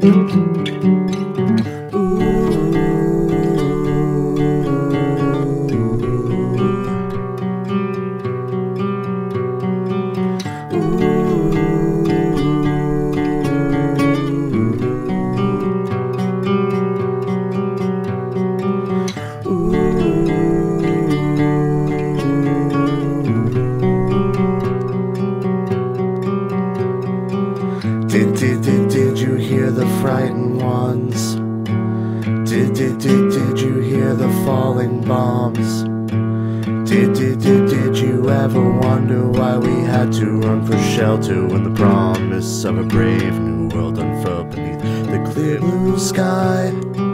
Did you hear the frightened ones? Did you hear the falling bombs? Did you ever wonder why we had to run for shelter when the promise of a brave new world unfurled beneath the clear blue sky?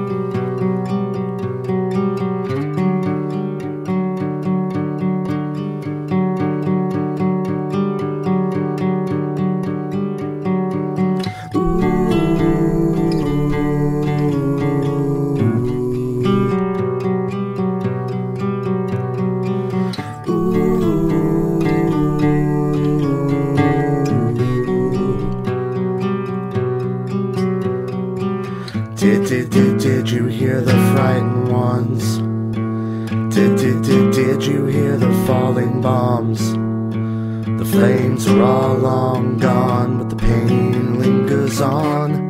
Did you hear the frightened ones? Did you hear the falling bombs? The flames are all long gone, but the pain lingers on.